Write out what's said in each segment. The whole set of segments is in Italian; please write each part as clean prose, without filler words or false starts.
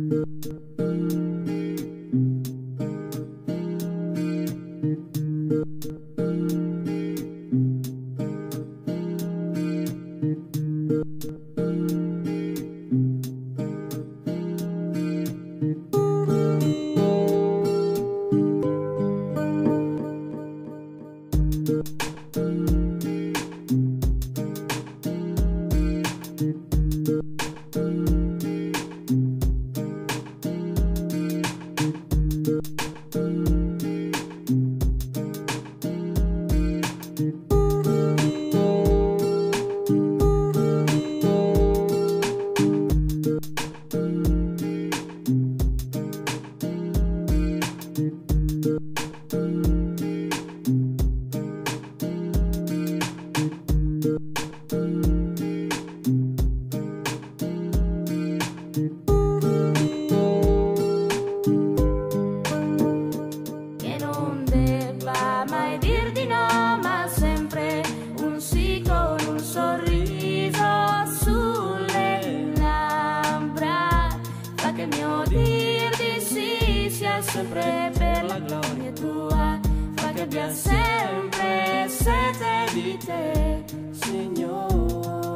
Sempre per la gloria tua, fa che abbia sempre sete di te, Signore.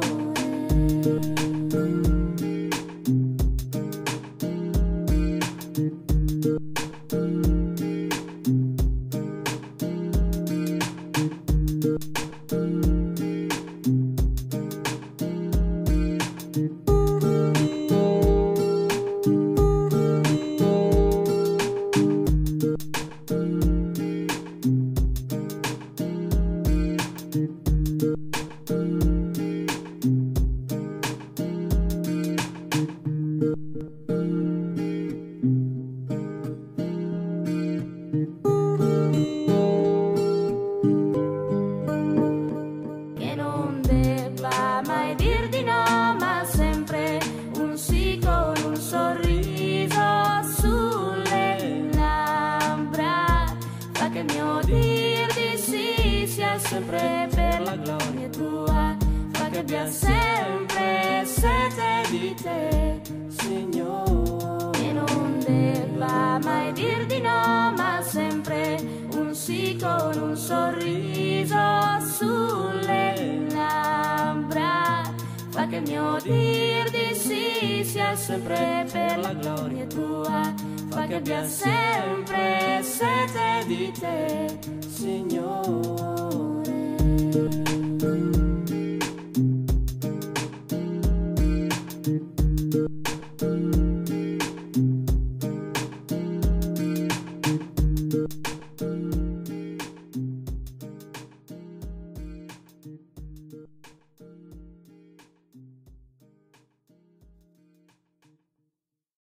Che non debba mai dir di no, ma sempre un sì con un sorriso sulle labbra, fa che il mio dir di sì sia sempre per la gloria tua, fa che abbia sempre sete di te, Signore. Che non debba mai dir di no, ma sempre un sì con un sorriso sulle labbra, fa che il mio dir di sì sia sempre per la gloria tua, fa che abbia sempre sete di te, Signore.